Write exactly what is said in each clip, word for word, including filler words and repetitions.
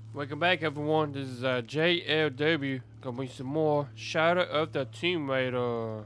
Welcome back, everyone. This is uh, J L W. Gonna bring some more Shadow of the Tomb Raider.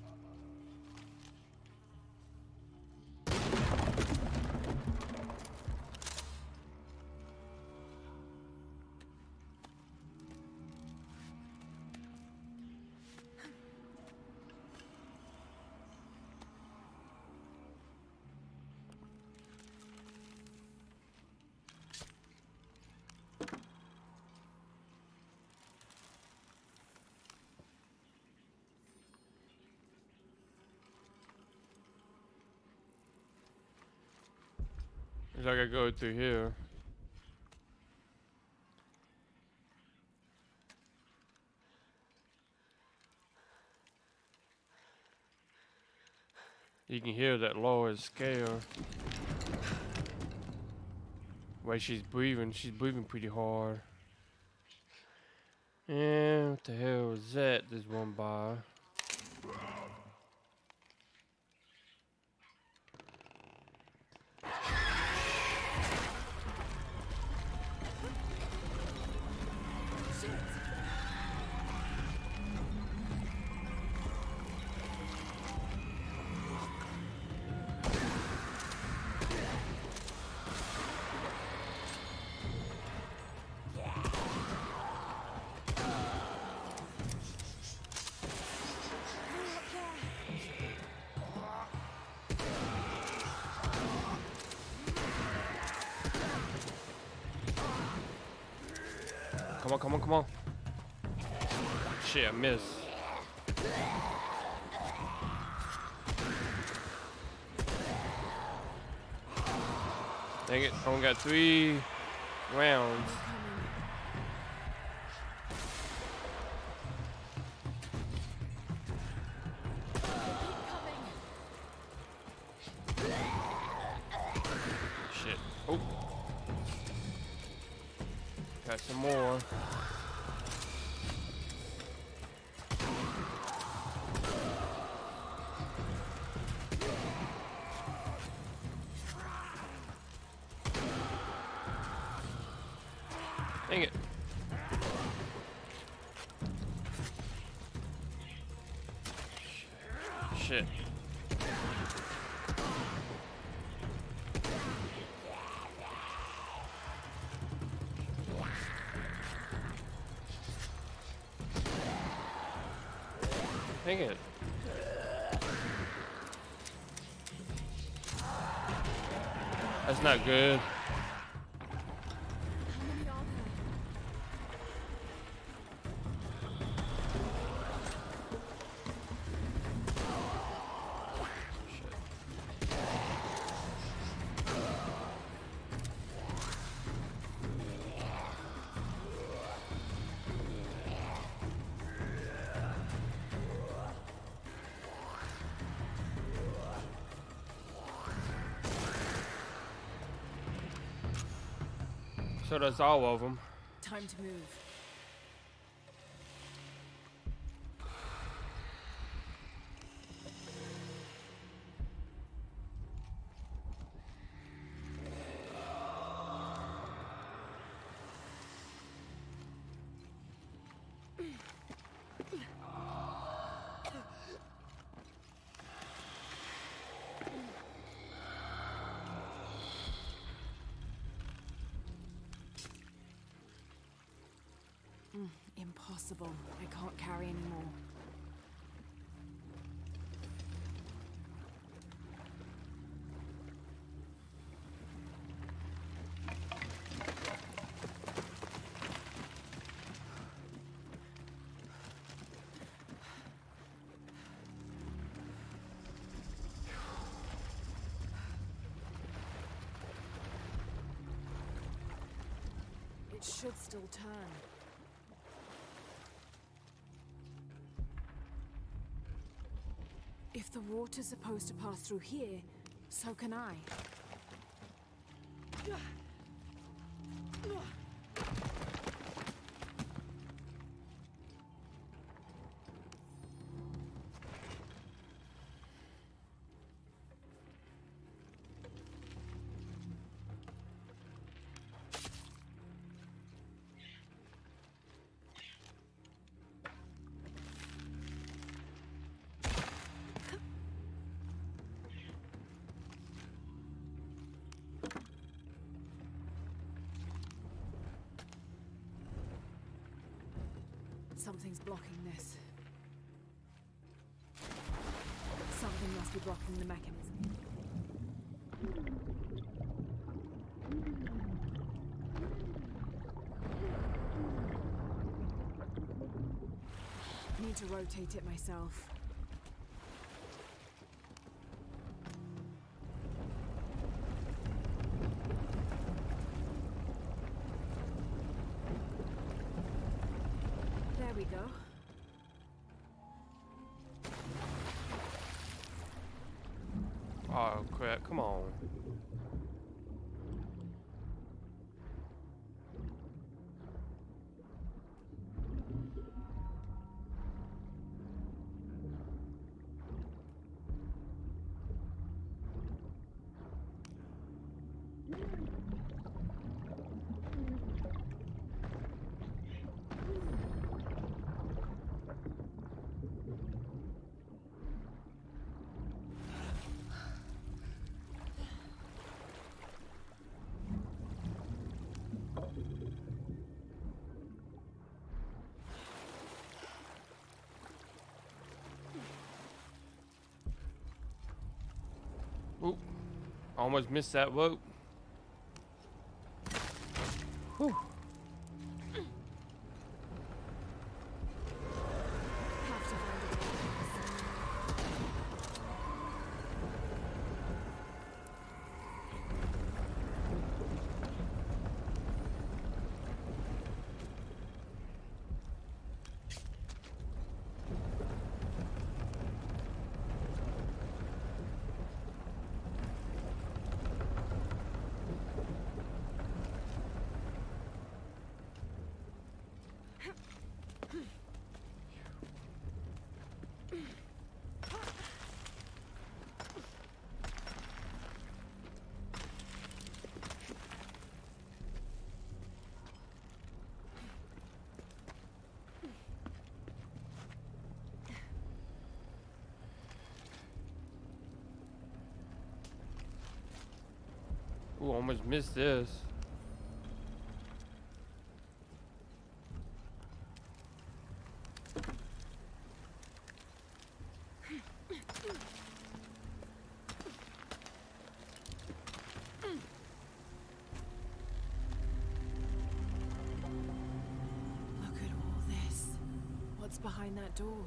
I gotta go through here. You can hear that lower scale. Way she's breathing, she's breathing pretty hard. And what the hell is that? There's one by. Come on, come on, come on. Shit, I missed. Dang it, I only got three rounds. Shit. Oh. Got some more. Dang it. Shit. Dang it. That's not good. So that's all of them. Time to move. Impossible. I can't carry anymore. It should still turn. If the water's supposed to pass through here, so can I. Something's blocking this. Something must be blocking the mechanism. Need to rotate it myself. There we go. Oh crap, come on. Oop. Almost missed that rope. Whew. Have to find a way. Ooh, almost missed this. Look at all this. What's behind that door?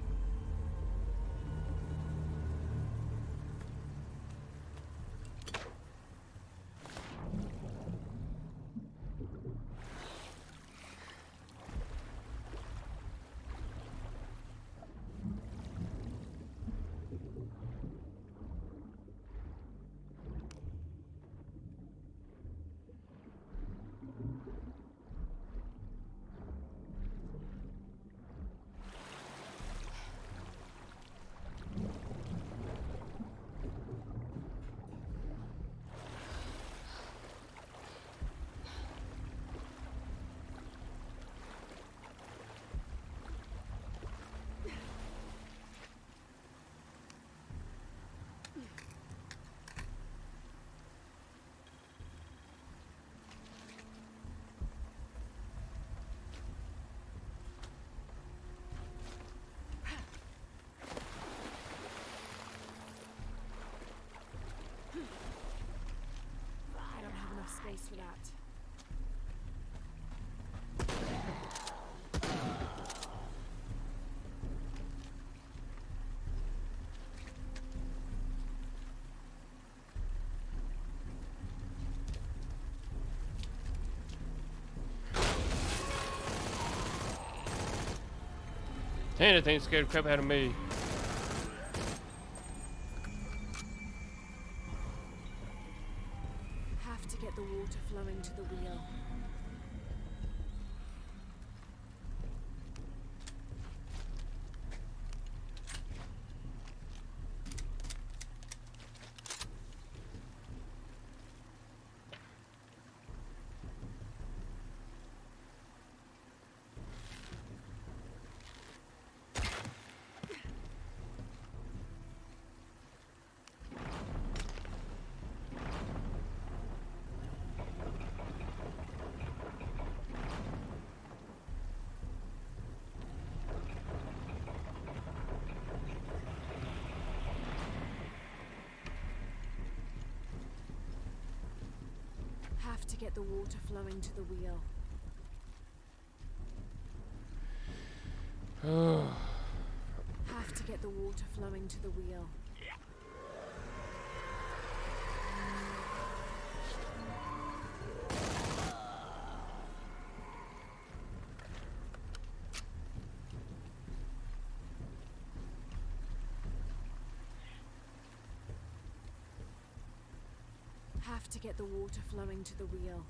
I don't have enough space for that. Damn, that thing scared the crap out of me. Have to get the water flowing to the wheel. Have to get the water flowing to the wheel. Have to get the water flowing to the wheel. Have to get the water flowing to the wheel.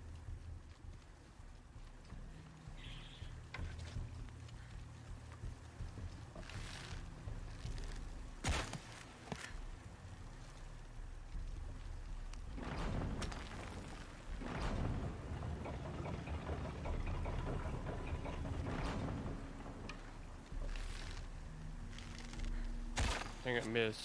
I think I missed.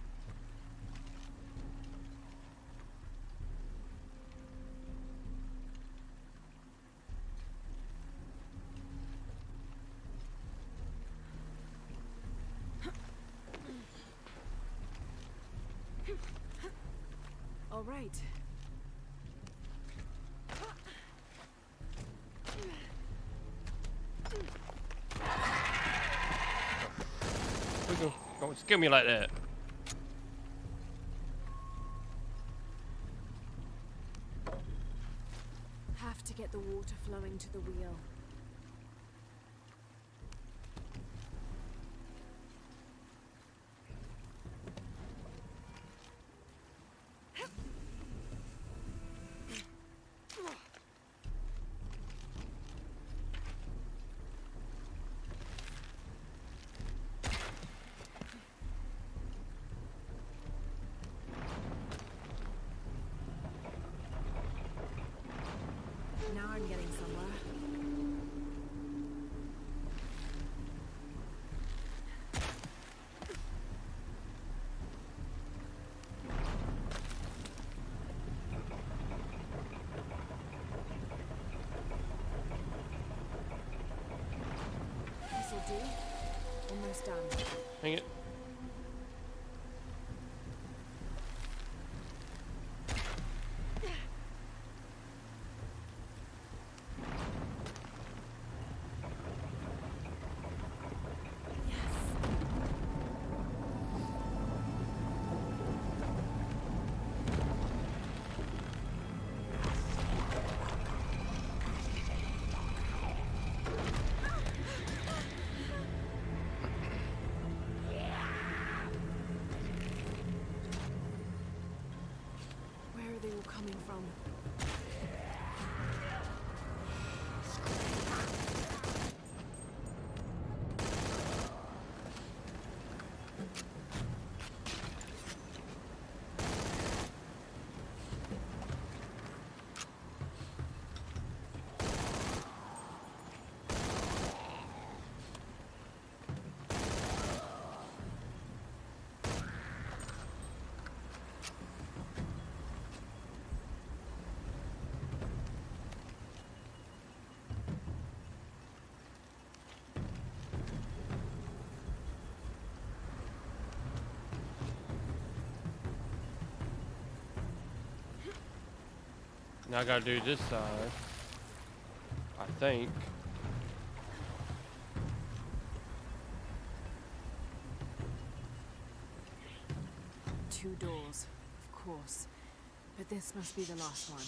All right. Don't, don't scare me like that. Have to get the water flowing to the wheel. Now I'm getting somewhere. This'll do. Almost done. Hang it. Where are they all coming from? Now I gotta do this side. I think. Two doors, of course. But this must be the last one.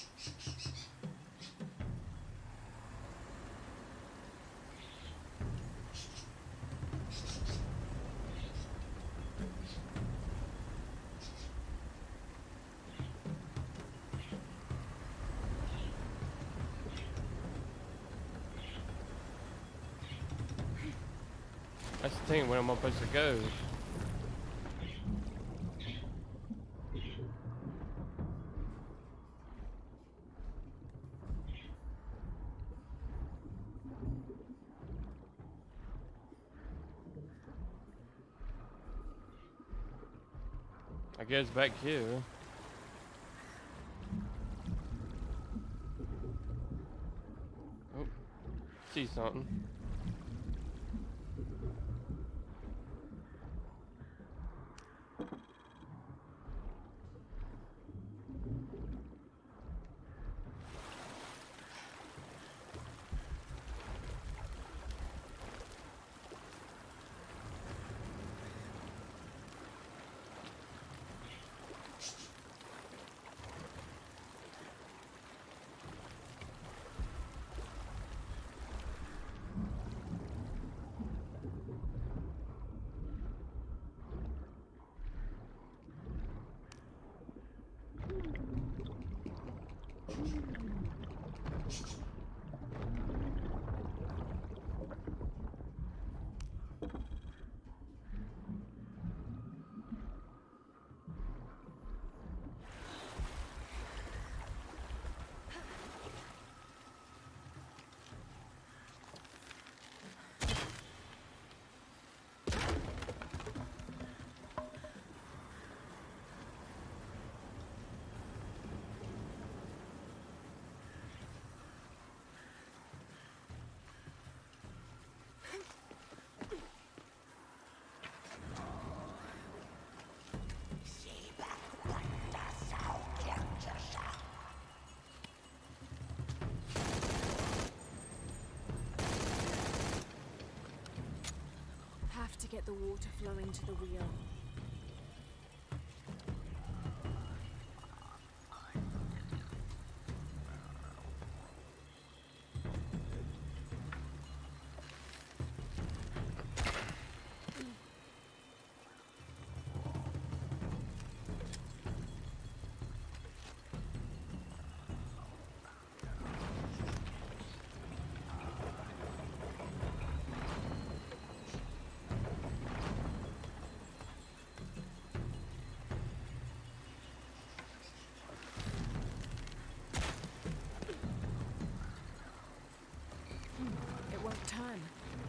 That's the thing, where am I supposed to go? I guess back here. Oh, see something. Have to get the water flowing to the wheel. It won't turn.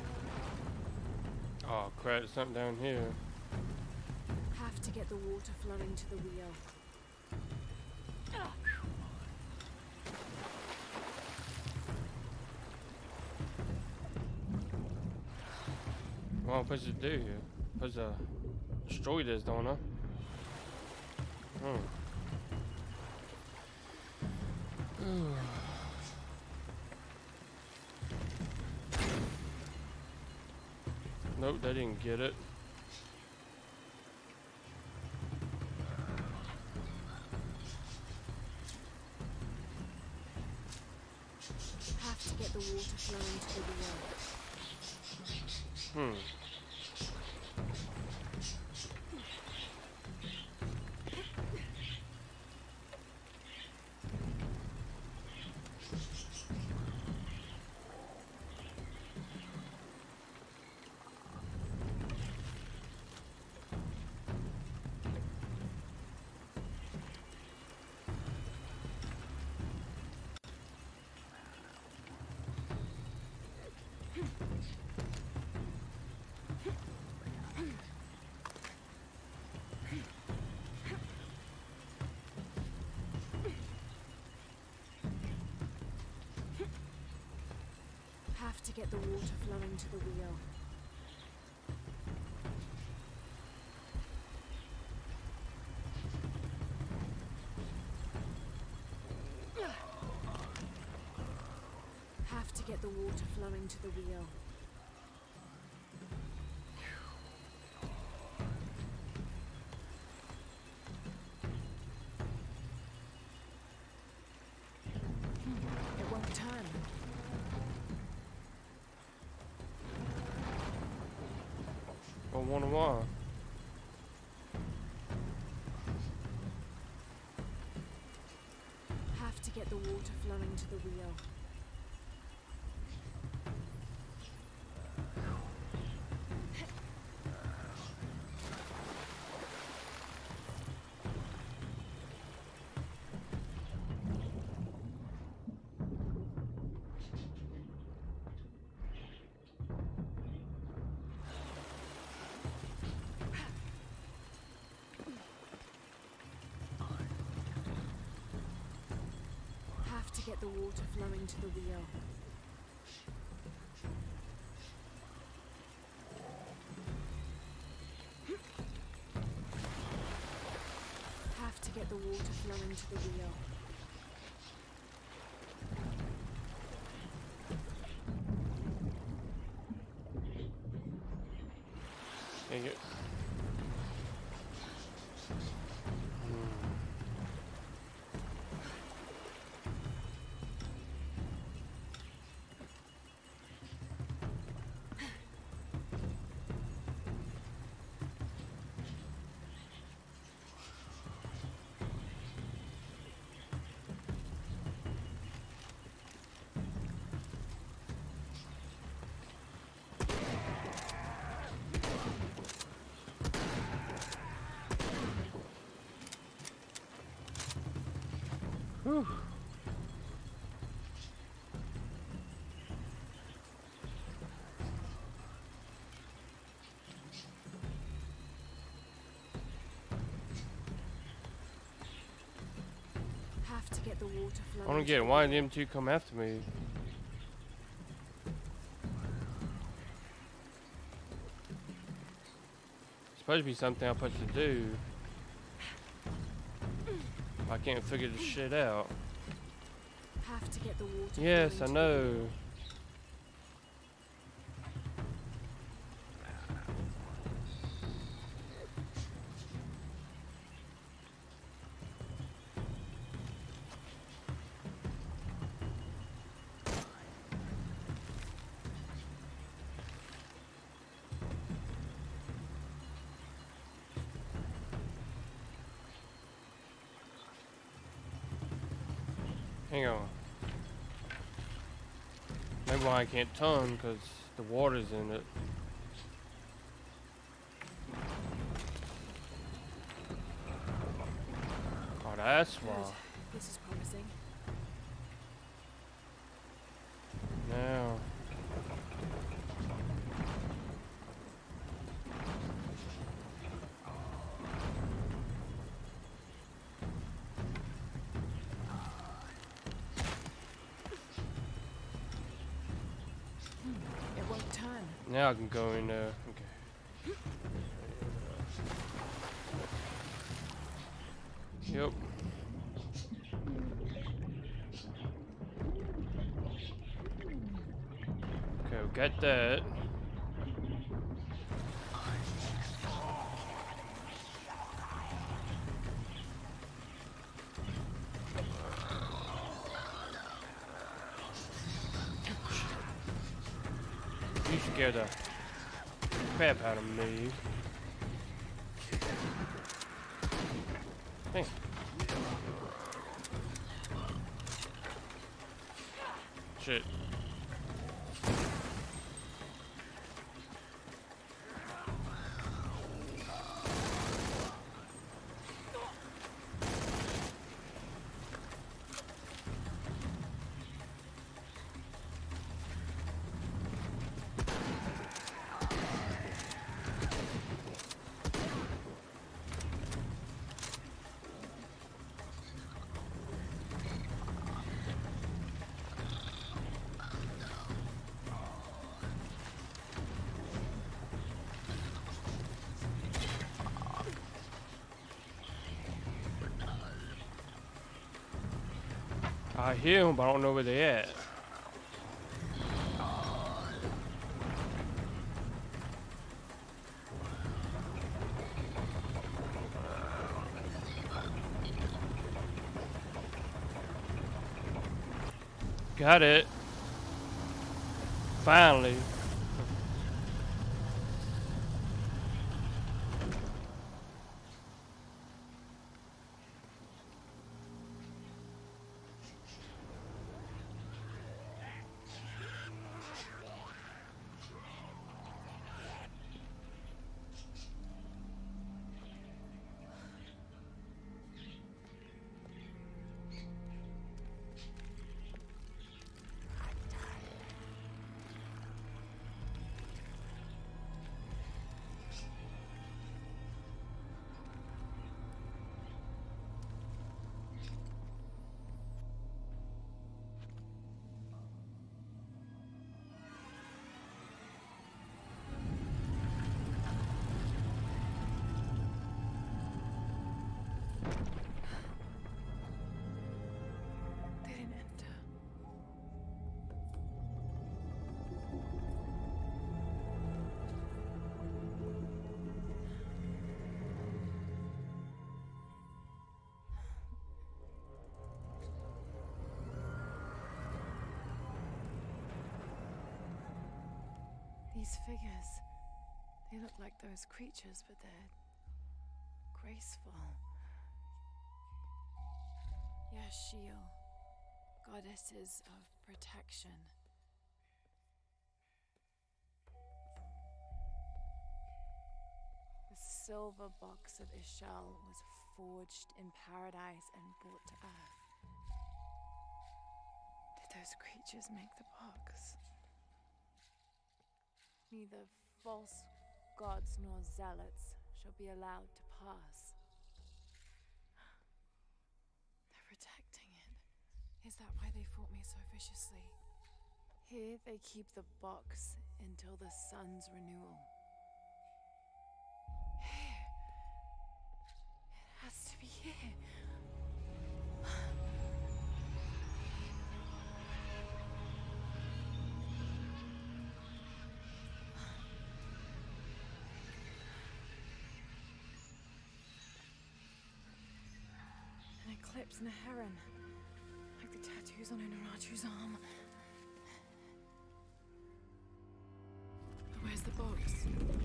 Oh crap, there's something down here. Have to get the water flowing to the wheel. What am I supposed to do here? Supposed to destroy this, don't I? Hmm. Nope, they didn't get it. Have to get the water flowing to the wheel. Hmm. Have to get the water flowing to the wheel. Have to get the water flowing to the wheel. It won't turn. I wonder why. Have to get the water flowing to the wheel. Have to get the water flowing to the wheel. Have to get the water flowing to the wheel. Dang it. Whew. Have to get the water flowing. I don't get it. Why did them two come after me? It's supposed to be something I'm supposed to do. I can't figure this shit out. Have to get the water. Yes, I flowing to the know. wheel. Hang on. Maybe why I can't turn, because the water's in it. Oh, that's why. Good. This is promising. Now. It won't turn. Now I can go in there. Okay. Yep. Okay, we got that. You scared the crap out of me. Hey. Shit. I hear them, but I don't know where they at. Got it. Finally. They didn't enter. These figures, they look like those creatures, but they're graceful. Yashil, goddesses of protection. The silver box of Ishal was forged in paradise and brought to earth. Did those creatures make the box? Neither false gods nor zealots shall be allowed to pass. They're protecting it. Is that why they fought me so viciously? Here they keep the box until the sun's renewal. Here. It has to be here. An eclipse and a heron, like the tattoos on Inaratu's arm. But where's the box?